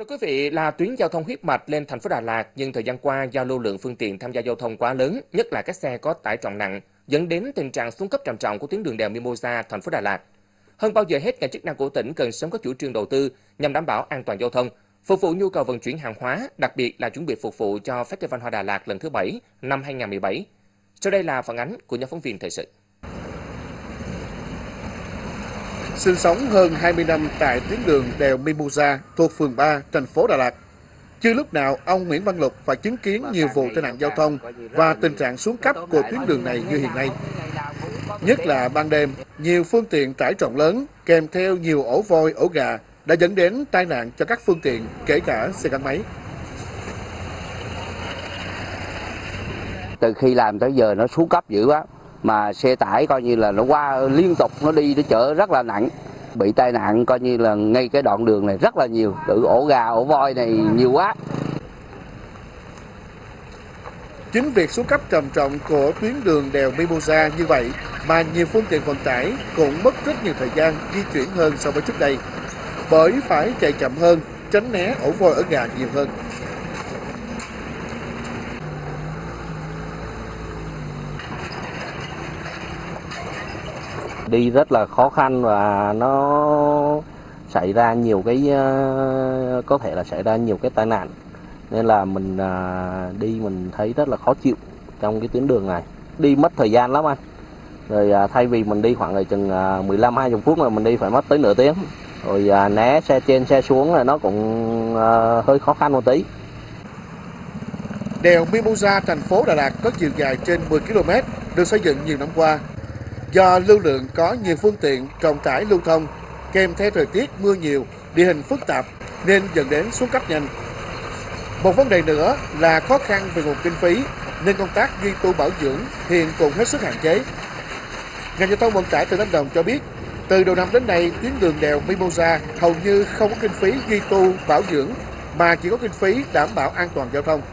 Thưa quý vị, là tuyến giao thông huyết mạch lên thành phố Đà Lạt, nhưng thời gian qua do lưu lượng phương tiện tham gia giao thông quá lớn, nhất là các xe có tải trọng nặng, dẫn đến tình trạng xuống cấp trầm trọng của tuyến đường đèo Mimosa, thành phố Đà Lạt. Hơn bao giờ hết, ngành chức năng của tỉnh cần sớm có chủ trương đầu tư nhằm đảm bảo an toàn giao thông, phục vụ nhu cầu vận chuyển hàng hóa, đặc biệt là chuẩn bị phục vụ cho Festival Hoa Đà Lạt lần thứ 7 năm 2017. Sau đây là phản ánh của nhóm phóng viên thời sự. Sinh sống hơn 20 năm tại tuyến đường đèo Mimosa thuộc phường 3, thành phố Đà Lạt. Chưa lúc nào ông Nguyễn Văn Lục phải chứng kiến nhiều vụ tai nạn giao thông và tình trạng xuống cấp của tuyến đường này như hiện nay. Nhất là ban đêm, nhiều phương tiện tải trọng lớn kèm theo nhiều ổ voi, ổ gà đã dẫn đến tai nạn cho các phương tiện, kể cả xe gắn máy. Từ khi làm tới giờ nó xuống cấp dữ quá, mà xe tải coi như là nó qua liên tục, nó đi nó chở rất là nặng, bị tai nạn coi như là ngay cái đoạn đường này rất là nhiều, từ ổ gà, ổ voi này nhiều quá. Chính việc xuống cấp trầm trọng của tuyến đường đèo Mimosa như vậy mà nhiều phương tiện vận tải cũng mất rất nhiều thời gian di chuyển hơn so với trước đây, bởi phải chạy chậm hơn, tránh né ổ voi, ổ gà nhiều hơn. Đi rất là khó khăn và nó xảy ra nhiều cái, có thể là xảy ra nhiều cái tai nạn, nên là mình đi mình thấy rất là khó chịu trong cái tuyến đường này, đi mất thời gian lắm anh. Rồi thay vì mình đi khoảng chừng 15-20 phút mà mình đi phải mất tới nửa tiếng, rồi né xe trên xe xuống là nó cũng hơi khó khăn một tí. Đèo Mimosa, thành phố Đà Lạt có chiều dài trên 10 km, được xây dựng nhiều năm qua. Do lưu lượng có nhiều phương tiện trọng tải lưu thông, kèm theo thời tiết mưa nhiều, địa hình phức tạp nên dẫn đến xuống cấp nhanh. Một vấn đề nữa là khó khăn về nguồn kinh phí nên công tác duy tu bảo dưỡng hiện cũng hết sức hạn chế. Ngành giao thông vận tải tỉnh Lâm Đồng cho biết, từ đầu năm đến nay, tuyến đường đèo Mimosa hầu như không có kinh phí duy tu bảo dưỡng mà chỉ có kinh phí đảm bảo an toàn giao thông.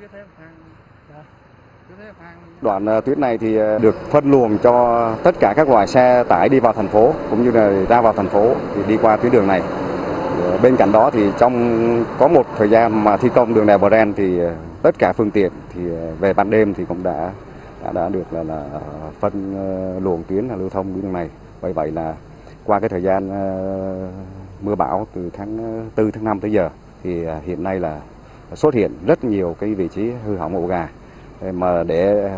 Đoạn tuyến này thì được phân luồng cho tất cả các loại xe tải đi vào thành phố cũng như là ra vào thành phố thì đi qua tuyến đường này. Bên cạnh đó thì trong có một thời gian mà thi công đường đèo Bren thì tất cả phương tiện thì về ban đêm thì cũng đã được là phân luồng tuyến là lưu thông tuyến đường này. Bởi vậy là qua cái thời gian mưa bão từ tháng 4 tháng 5 tới giờ thì hiện nay là xuất hiện rất nhiều cái vị trí hư hỏng ổ gà, mà để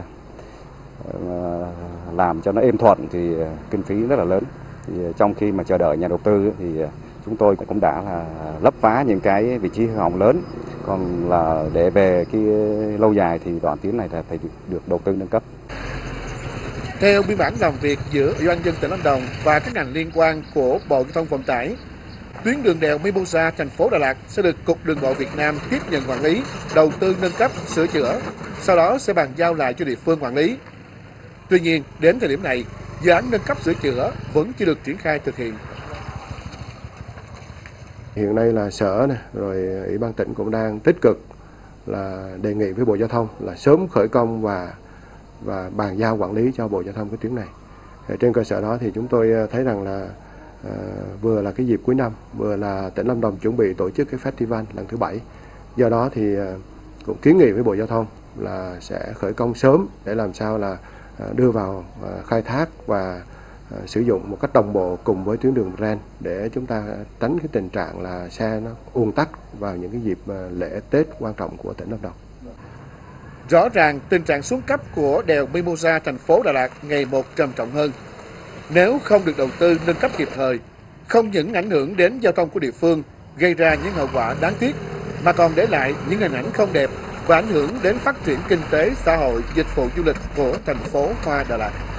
làm cho nó êm thuận thì kinh phí rất là lớn. Thì trong khi mà chờ đợi nhà đầu tư thì chúng tôi cũng đã là lấp phá những cái vị trí hư hỏng lớn, còn là để về cái lâu dài thì đoạn tuyến này là phải được đầu tư nâng cấp. Theo biên bản làm việc giữa Ủy ban nhân dân tỉnh Lâm Đồng và các ngành liên quan của Bộ Giao thông Vận tải, tuyến đường đèo Mimosa, thành phố Đà Lạt sẽ được Cục Đường bộ Việt Nam tiếp nhận quản lý, đầu tư nâng cấp, sửa chữa, sau đó sẽ bàn giao lại cho địa phương quản lý. Tuy nhiên, đến thời điểm này, dự án nâng cấp sửa chữa vẫn chưa được triển khai thực hiện. Hiện nay là Sở này, rồi Ủy ban tỉnh cũng đang tích cực là đề nghị với Bộ Giao thông là sớm khởi công và bàn giao quản lý cho Bộ Giao thông cái tuyến này. Trên cơ sở đó thì chúng tôi thấy rằng là vừa là cái dịp cuối năm, vừa là tỉnh Lâm Đồng chuẩn bị tổ chức cái festival lần thứ 7. Do đó thì cũng kiến nghị với Bộ Giao thông là sẽ khởi công sớm để làm sao là đưa vào khai thác và sử dụng một cách đồng bộ cùng với tuyến đường Bren để chúng ta tránh cái tình trạng là xe nó ùn tắc vào những cái dịp lễ Tết quan trọng của tỉnh Lâm Đồng. Rõ ràng tình trạng xuống cấp của đèo Mimosa, thành phố Đà Lạt ngày một trầm trọng hơn. Nếu không được đầu tư nâng cấp kịp thời, không những ảnh hưởng đến giao thông của địa phương, gây ra những hậu quả đáng tiếc, mà còn để lại những hình ảnh không đẹp và ảnh hưởng đến phát triển kinh tế, xã hội, dịch vụ du lịch của thành phố Hoa Đà Lạt.